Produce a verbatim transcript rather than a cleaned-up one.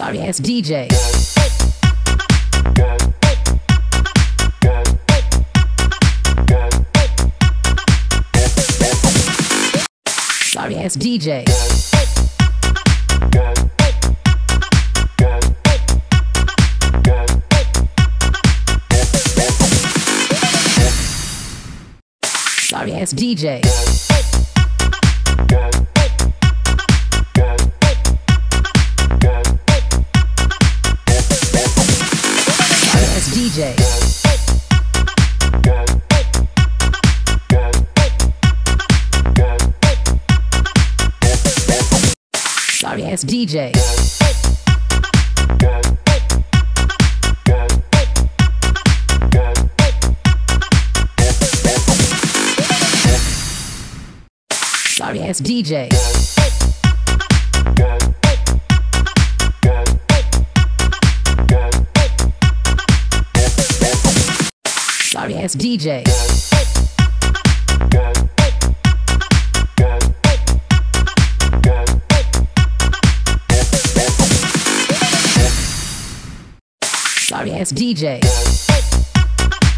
Sorry ass D J. Sorry ass D J. Sorry ass D J. Sorry ass D J. Sorry ass D J. Sorry ass D J. Sorry ass D J. Sorry ass D J.